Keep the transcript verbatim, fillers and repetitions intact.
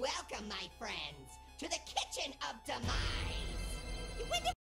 Welcome, my friends, to the Kitchen of Demise! You wonder